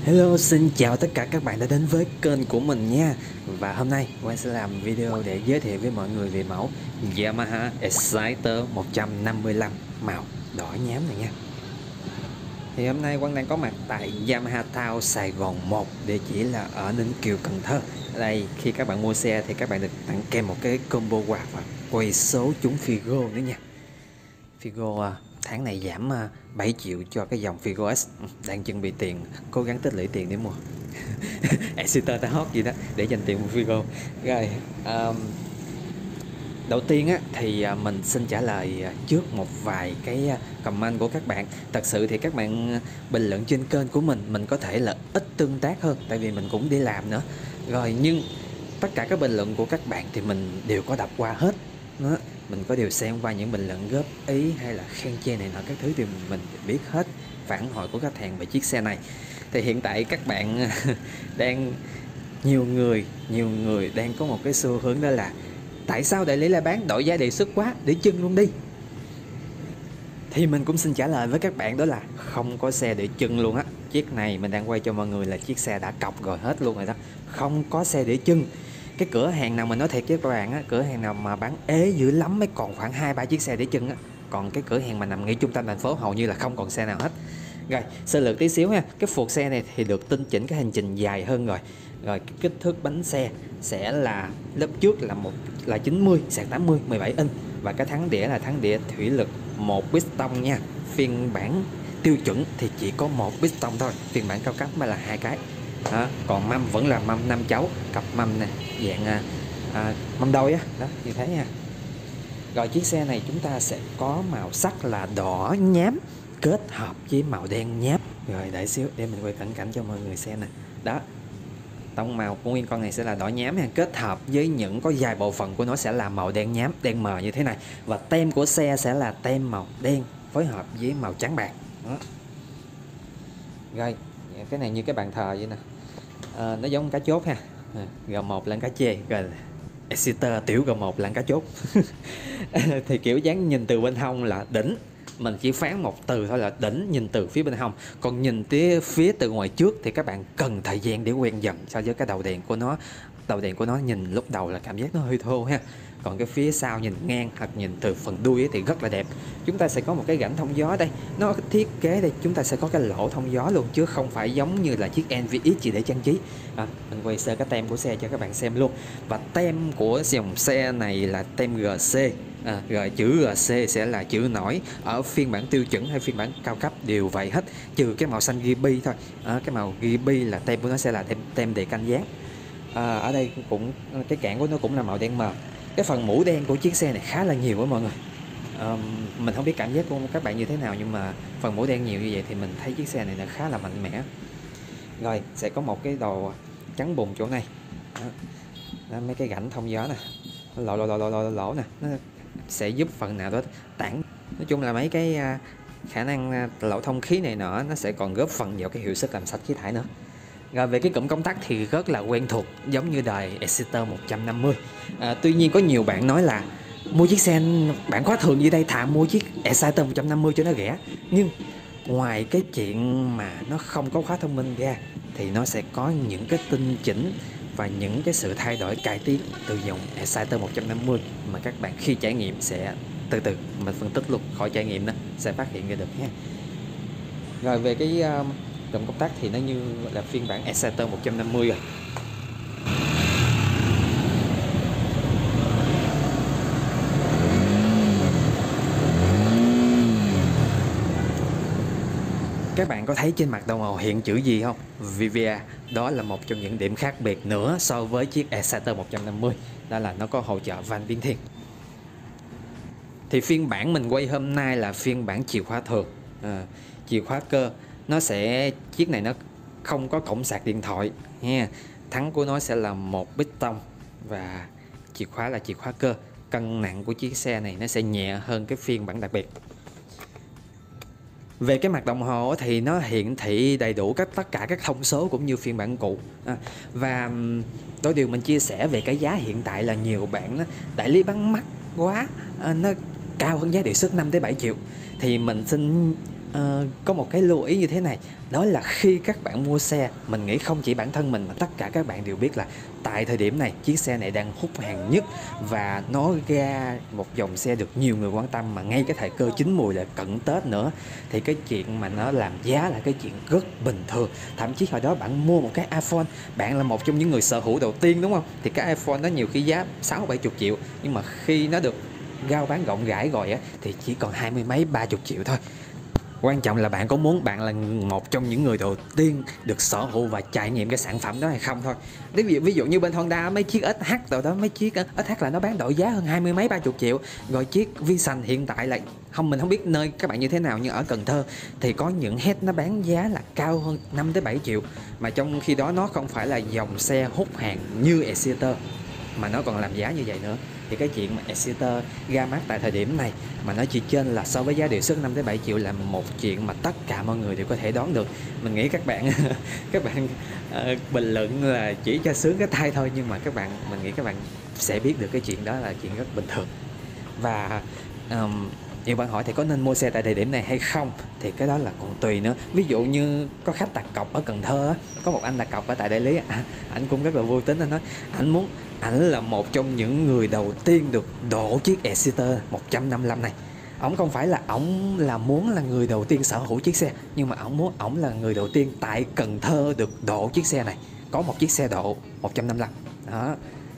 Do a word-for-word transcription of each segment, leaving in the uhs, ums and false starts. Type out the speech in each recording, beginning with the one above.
Hello, xin chào tất cả các bạn đã đến với kênh của mình nha. Và hôm nay Quang sẽ làm video để giới thiệu với mọi người về mẫu Yamaha Exciter một trăm năm mươi lăm màu đỏ nhám này nha. Thì hôm nay Quang đang có mặt tại Yamaha Town Sài Gòn một, địa chỉ là ở Ninh Kiều, Cần Thơ. Ở đây khi các bạn mua xe thì các bạn được tặng kèm một cái combo quà và quay số trúng Figo nữa nha. Figo tháng này giảm bảy triệu cho cái dòng Figo S, đang chuẩn bị tiền, cố gắng tích lũy tiền để mua. Exciter ta hot gì đó để dành tiền mua Figo. Rồi um, đầu tiên á, thì mình xin trả lời trước một vài cái comment của các bạn. Thật sự thì các bạn bình luận trên kênh của mình mình có thể là ít tương tác hơn, tại vì mình cũng đi làm nữa. Rồi nhưng tất cả các bình luận của các bạn thì mình đều có đọc qua hết đó. Mình có điều xem qua những bình luận góp ý hay là khen chê này nọ các thứ thì mình biết hết phản hồi của khách hàng về chiếc xe này. Thì hiện tại các bạn đang nhiều người nhiều người đang có một cái xu hướng đó là tại sao đại lý lại bán đổi giá đề xuất quá, để chưng luôn đi. Thì mình cũng xin trả lời với các bạn đó là không có xe để chưng luôn á. Chiếc này mình đang quay cho mọi người là chiếc xe đã cọc rồi hết luôn rồi đó, không có xe để chưng. Cái cửa hàng nào mình nói thiệt với các bạn á, cửa hàng nào mà bán ế dữ lắm mới còn khoảng hai ba chiếc xe để chưng á. Còn cái cửa hàng mà nằm ngay trung tâm thành phố hầu như là không còn xe nào hết. Rồi, sơ lược tí xíu ha. Cái phuộc xe này thì được tinh chỉnh cái hành trình dài hơn rồi. Rồi cái kích thước bánh xe sẽ là lớp trước là một là chín mươi sạc tám mươi mười bảy inch, và cái thắng đĩa là thắng đĩa thủy lực một piston nha. Phiên bản tiêu chuẩn thì chỉ có một piston thôi, phiên bản cao cấp mới là hai cái. Đó, còn mâm vẫn là mâm năm cháu, cặp mâm này dạng à, à, mâm đôi á, đó như thế nha. Rồi chiếc xe này chúng ta sẽ có màu sắc là đỏ nhám kết hợp với màu đen nhám. Rồi đợi xíu để mình quay cận cảnh cho mọi người xem nè. Đó, tông màu của nguyên con này sẽ là đỏ nhám ha, kết hợp với những có vài bộ phận của nó sẽ là màu đen nhám, đen mờ như thế này. Và tem của xe sẽ là tem màu đen phối hợp với màu trắng bạc. Đó. Rồi cái này như cái bàn thờ vậy nè, à, nó giống cá chốt ha. à, G một là cá chê, rồi Exciter tiểu G một là cá chốt. Thì kiểu dáng nhìn từ bên hông là đỉnh, mình chỉ phán một từ thôi là đỉnh, nhìn từ phía bên hông. Còn nhìn tới phía từ ngoài trước thì các bạn cần thời gian để quen dần so với cái đầu đèn của nó. Đầu đèn của nó nhìn lúc đầu là cảm giác nó hơi thô ha. Còn cái phía sau nhìn ngang hoặc nhìn từ phần đuôi thì rất là đẹp. Chúng ta sẽ có một cái rãnh thông gió đây. Nó thiết kế đây, chúng ta sẽ có cái lỗ thông gió luôn, chứ không phải giống như là chiếc en vê ích chỉ để trang trí. à, Mình quay sơ cái tem của xe cho các bạn xem luôn. Và tem của dòng xe này là tem giê xê. À, rồi chữ giê xê sẽ là chữ nổi ở phiên bản tiêu chuẩn hay phiên bản cao cấp đều vậy hết, trừ cái màu xanh Gibi thôi. À, cái màu Gibi là tem của nó sẽ là tem, tem đề canh dáng. À, ở đây cũng cái cản của nó cũng là màu đen mờ. Cái phần mũ đen của chiếc xe này khá là nhiều đó mọi người. à, Mình không biết cảm giác của các bạn như thế nào, nhưng mà phần mũ đen nhiều như vậy thì mình thấy chiếc xe này nó khá là mạnh mẽ. Rồi sẽ có một cái đồ trắng bùn chỗ này. Đó. Đó, mấy cái rãnh thông gió nè, lỗ lỗ lỗ lỗ lỗ, lỗ nè, nó sẽ giúp phần nào đó tản. Nói chung là mấy cái uh, khả năng uh, lỗ thông khí này nọ nó sẽ còn góp phần vào cái hiệu suất làm sạch khí thải nữa. Rồi về cái cụm công tắc thì rất là quen thuộc, giống như đời Exciter một trăm năm mươi. à, Tuy nhiên có nhiều bạn nói là mua chiếc xe bản khóa thường như đây, thà mua chiếc Exciter một trăm năm mươi cho nó rẻ. Nhưng ngoài cái chuyện mà nó không có khóa thông minh ra thì nó sẽ có những cái tinh chỉnh và những cái sự thay đổi cải tiến từ dòng Exciter một trăm năm mươi mà các bạn khi trải nghiệm sẽ từ từ mình phân tích luôn, khỏi trải nghiệm đó sẽ phát hiện ra được nha. Rồi về cái uh, cụm công tắc thì nó như là phiên bản Exciter một trăm năm mươi rồi. Các bạn có thấy trên mặt đồng hồ hiện chữ gì không? vê vê a. Đó là một trong những điểm khác biệt nữa so với chiếc Exciter một trăm năm mươi. Đó là nó có hỗ trợ van biến thiên. Thì phiên bản mình quay hôm nay là phiên bản chìa khóa thường. à, Chìa khóa cơ nó sẽ, chiếc này nó không có cổng sạc điện thoại nha. Thắng của nó sẽ là một piston và chìa khóa là chìa khóa cơ. Cân nặng của chiếc xe này nó sẽ nhẹ hơn cái phiên bản đặc biệt. Về cái mặt đồng hồ thì nó hiển thị đầy đủ các tất cả các thông số cũng như phiên bản cũ. à, Và đôi điều mình chia sẻ về cái giá hiện tại là nhiều bạn đó, đại lý bán mắc quá, à, nó cao hơn giá đề xuất năm tới bảy triệu. Thì mình xin Ờ, có một cái lưu ý như thế này, đó là khi các bạn mua xe, mình nghĩ không chỉ bản thân mình mà tất cả các bạn đều biết là tại thời điểm này chiếc xe này đang hút hàng nhất và nó ra một dòng xe được nhiều người quan tâm, mà ngay cái thời cơ chín mùi là cận Tết nữa, thì cái chuyện mà nó làm giá là cái chuyện rất bình thường. Thậm chí hồi đó bạn mua một cái iPhone, bạn là một trong những người sở hữu đầu tiên đúng không, thì cái iPhone đó nhiều khi giá sáu bảy chục triệu, nhưng mà khi nó được rao bán rộng rãi rồi á thì chỉ còn hai mươi mấy ba chục triệu thôi. Quan trọng là bạn có muốn bạn là một trong những người đầu tiên được sở hữu và trải nghiệm cái sản phẩm đó hay không thôi. Ví dụ, ví dụ như bên Honda mấy chiếc ét hát rồi đó, mấy chiếc ét hát là nó bán đổi giá hơn hai mươi mấy ba chục triệu. Rồi chiếc Vision hiện tại là không, mình không biết nơi các bạn như thế nào, nhưng ở Cần Thơ thì có những head nó bán giá là cao hơn năm tới bảy triệu. Mà trong khi đó nó không phải là dòng xe hút hàng như Exciter mà nó còn làm giá như vậy nữa. Thì cái chuyện mà Exciter ra mắt tại thời điểm này mà nó chỉ trên là so với giá đề xuất năm tới bảy triệu là một chuyện mà tất cả mọi người đều có thể đoán được. Mình nghĩ các bạn các bạn uh, bình luận là chỉ cho sướng cái tai thôi, nhưng mà các bạn mình nghĩ các bạn sẽ biết được cái chuyện đó là chuyện rất bình thường. Và um, nhiều bạn hỏi thì có nên mua xe tại thời điểm này hay không, thì cái đó là còn tùy nữa. Ví dụ như có khách đặt cọc ở Cần Thơ á, có một anh đặt cọc ở tại đại lý, à, anh cũng rất là vui tính, anh nói anh muốn ảnh là một trong những người đầu tiên được đổ chiếc Exciter một trăm năm mươi lăm này. Ổng không phải là ổng là muốn là người đầu tiên sở hữu chiếc xe, nhưng mà ổng muốn ổng là người đầu tiên tại Cần Thơ được đổ chiếc xe này, có một chiếc xe độ một trăm năm mươi lăm đó.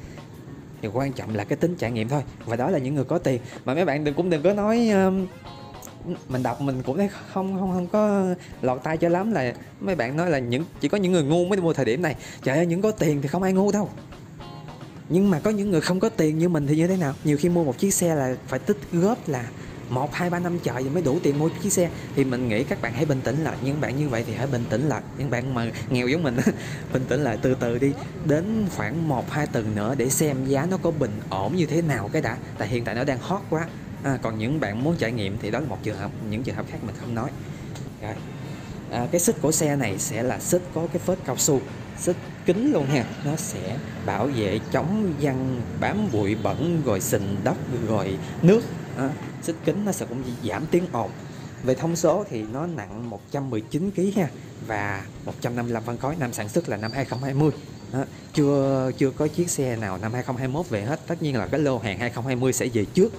Thì quan trọng là cái tính trải nghiệm thôi, và đó là những người có tiền. Mà mấy bạn đừng cũng đừng có nói um, mình đọc mình cũng thấy không không không có lọt tai cho lắm, là mấy bạn nói là những chỉ có những người ngu mới mua thời điểm này. Trời ơi, những có tiền thì không ai ngu đâu. Nhưng mà có những người không có tiền như mình thì như thế nào? Nhiều khi mua một chiếc xe là phải tích góp là một, hai, ba năm trời rồi mới đủ tiền mua chiếc xe. Thì mình nghĩ các bạn hãy bình tĩnh lại. Những bạn như vậy thì hãy bình tĩnh lại. Những bạn mà nghèo giống mình bình tĩnh lại, từ từ đi. Đến khoảng một, hai tuần nữa để xem giá nó có bình ổn như thế nào cái đã. Tại hiện tại nó đang hot quá. À, còn những bạn muốn trải nghiệm thì đó là một trường hợp. Những trường hợp khác mình không nói. Rồi. À, cái xích của xe này sẽ là xích có cái phết cao su, xích kính luôn ha, nó sẽ bảo vệ chống văng bám bụi bẩn rồi sình đất rồi nước. À, xích kính nó sẽ cũng giảm tiếng ồn. Về thông số thì nó nặng một trăm mười chín ki lô gam ha, và một trăm năm mươi lăm phân khối, năm sản xuất là năm hai không hai không. Đó, chưa chưa có chiếc xe nào năm hai không hai mốt về hết, tất nhiên là cái lô hàng hai không hai không sẽ về trước.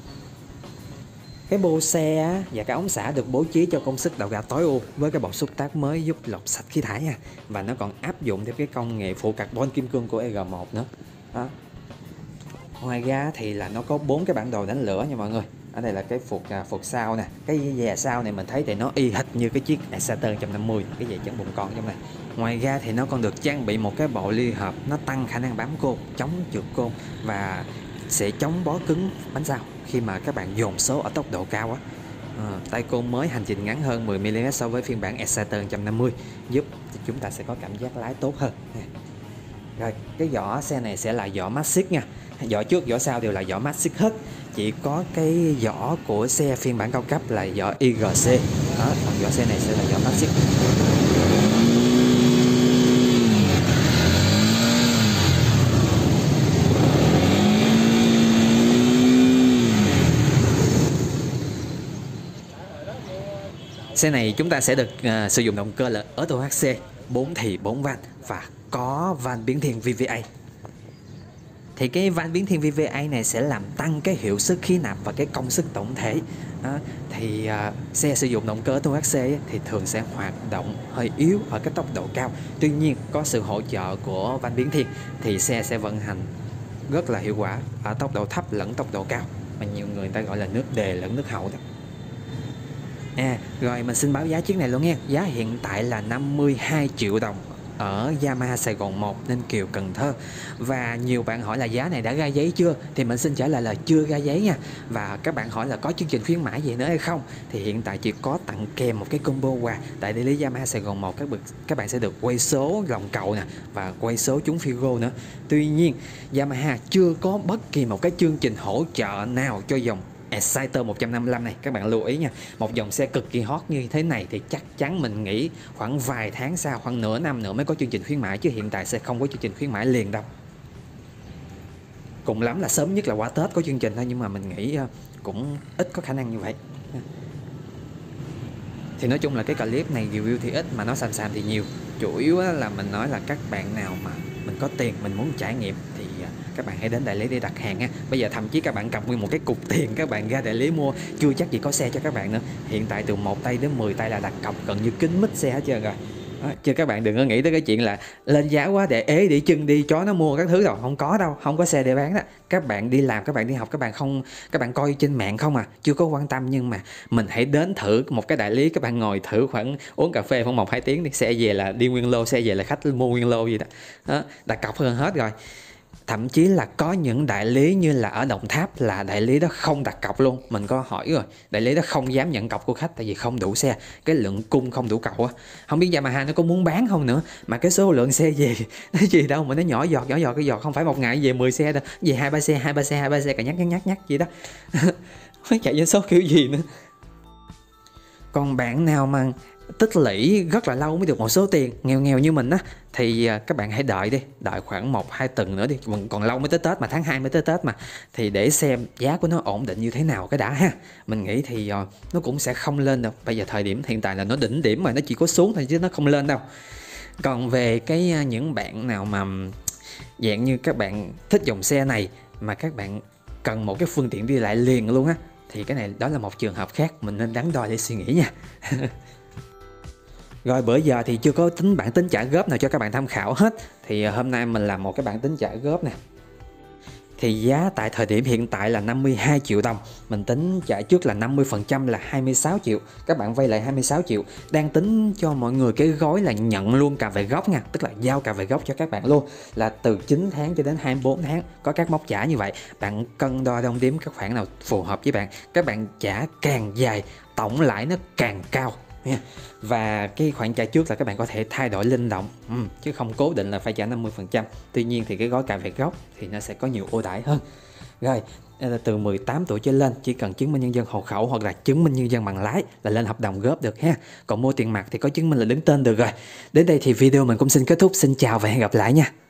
Cái bô xe và cái ống xả được bố trí cho công suất đầu ra tối ưu với cái bộ xúc tác mới giúp lọc sạch khí thải nha. Và nó còn áp dụng theo cái công nghệ phụ carbon kim cương của e rờ một nữa. Đó. Ngoài ra thì là nó có bốn cái bản đồ đánh lửa nha mọi người. Ở đây là cái phục phục sau nè, cái dè sau này mình thấy thì nó y hệt như cái chiếc Exciter một trăm năm mươi, cái dè chắn bụng con trong này. Ngoài ra thì nó còn được trang bị một cái bộ ly hợp, nó tăng khả năng bám côn, chống trượt côn và sẽ chống bó cứng bánh sau khi mà các bạn dồn số ở tốc độ cao á. À, tay côn mới hành trình ngắn hơn mười mi li mét so với phiên bản Exciter một trăm năm mươi, giúp chúng ta sẽ có cảm giác lái tốt hơn. Rồi, cái vỏ xe này sẽ là vỏ Matic nha. Vỏ trước, vỏ sau đều là vỏ Matic hết. Chỉ có cái vỏ của xe phiên bản cao cấp là vỏ i giê xê. Đó, còn vỏ xe này sẽ là vỏ Matic. Xe này chúng ta sẽ được uh, sử dụng động cơ là Auto hát xê bốn thì bốn van và có van biến thiên vê vê a. Thì cái van biến thiên vê vê a này sẽ làm tăng cái hiệu suất khí nạp và cái công suất tổng thể. Đó, thì uh, xe sử dụng động cơ Auto hát xê thì thường sẽ hoạt động hơi yếu ở cái tốc độ cao. Tuy nhiên có sự hỗ trợ của van biến thiên thì xe sẽ vận hành rất là hiệu quả ở tốc độ thấp lẫn tốc độ cao, mà nhiều người ta gọi là nước đề lẫn nước hậu đó. À, rồi mình xin báo giá chiếc này luôn nha. Giá hiện tại là năm mươi hai triệu đồng ở Yamaha Sài Gòn một Ninh Kiều, Cần Thơ. Và nhiều bạn hỏi là giá này đã ra giấy chưa, thì mình xin trả lời là chưa ra giấy nha. Và các bạn hỏi là có chương trình khuyến mãi gì nữa hay không, thì hiện tại chỉ có tặng kèm một cái combo quà tại đại lý Yamaha Sài Gòn một. Các, các bạn sẽ được quay số lòng cầu nè và quay số trúng Figo nữa. Tuy nhiên Yamaha chưa có bất kỳ một cái chương trình hỗ trợ nào cho dòng Exciter một trăm năm mươi lăm này. Các bạn lưu ý nha, một dòng xe cực kỳ hot như thế này thì chắc chắn mình nghĩ khoảng vài tháng sau, khoảng nửa năm nữa mới có chương trình khuyến mãi, chứ hiện tại sẽ không có chương trình khuyến mãi liền đâu. Cùng lắm là sớm nhất là qua Tết có chương trình thôi, nhưng mà mình nghĩ cũng ít có khả năng như vậy. Thì nói chung là cái clip này review thì ít mà nó xàm xàm thì nhiều. Chủ yếu á, là mình nói là các bạn nào mà mình có tiền, mình muốn trải nghiệm thì các bạn hãy đến đại lý để đặt hàng ha. Bây giờ thậm chí các bạn cầm nguyên một cái cục tiền các bạn ra đại lý mua, chưa chắc gì có xe cho các bạn nữa. Hiện tại từ một tay đến mười tay là đặt cọc gần như kín mít xe hết trơn rồi. Đó, chứ các bạn đừng có nghĩ tới cái chuyện là lên giá quá để ế để chân đi chó nó mua các thứ đâu, không có đâu, không có xe để bán đó. Các bạn đi làm, các bạn đi học, các bạn không các bạn coi trên mạng không à, chưa có quan tâm, nhưng mà mình hãy đến thử một cái đại lý, các bạn ngồi thử khoảng uống cà phê khoảng một hai tiếng đi, xe về là đi nguyên lô, xe về là khách mua nguyên lô gì đó. Đó, đặt cọc hơn hết rồi. Thậm chí là có những đại lý như là ở Đồng Tháp là đại lý đó không đặt cọc luôn. Mình có hỏi rồi, đại lý đó không dám nhận cọc của khách tại vì không đủ xe, cái lượng cung không đủ cầu á. Không biết Yamaha nó có muốn bán không nữa, mà cái số lượng xe về nó gì đâu mà nó nhỏ giọt nhỏ giọt cái giọt, không phải một ngày về mười xe đâu, về hai ba xe hai ba xe hai ba xe cả nhắc nhắc nhắc nhắc gì đó. Phải chạy doanh số kiểu gì nữa. Còn bạn nào mà tích lũy rất là lâu mới được một số tiền, nghèo nghèo như mình á, thì các bạn hãy đợi đi, đợi khoảng một hai tuần nữa đi, còn lâu mới tới Tết mà, tháng hai mới tới Tết mà, thì để xem giá của nó ổn định như thế nào cái đã ha. Mình nghĩ thì uh, nó cũng sẽ không lên đâu, bây giờ thời điểm hiện tại là nó đỉnh điểm mà, nó chỉ có xuống thôi chứ nó không lên đâu. Còn về cái uh, những bạn nào mà dạng như các bạn thích dòng xe này mà các bạn cần một cái phương tiện đi lại liền luôn á, thì cái này đó là một trường hợp khác, mình nên đắn đo để suy nghĩ nha. Rồi bữa giờ thì chưa có tính bản tính trả góp nào cho các bạn tham khảo hết. Thì hôm nay mình làm một cái bản tính trả góp nè. Thì giá tại thời điểm hiện tại là năm mươi hai triệu đồng. Mình tính trả trước là năm mươi phần trăm là hai mươi sáu triệu. Các bạn vay lại hai mươi sáu triệu. Đang tính cho mọi người cái gói là nhận luôn cà về gốc nha. Tức là giao cà về gốc cho các bạn luôn. Là từ chín tháng cho đến hai mươi bốn tháng. Có các mốc trả như vậy. Bạn cân đo đong đếm các khoản nào phù hợp với bạn. Các bạn trả càng dài, tổng lãi nó càng cao. Và cái khoản trả trước là các bạn có thể thay đổi linh động, ừ, chứ không cố định là phải trả năm mươi phần trăm. Tuy nhiên thì cái gói cà về gốc thì nó sẽ có nhiều ưu đãi hơn. Rồi từ mười tám tuổi trở lên chỉ cần chứng minh nhân dân hộ khẩu hoặc là chứng minh nhân dân bằng lái là lên hợp đồng góp được ha. Còn mua tiền mặt thì có chứng minh là đứng tên được rồi. Đến đây thì video mình cũng xin kết thúc. Xin chào và hẹn gặp lại nha.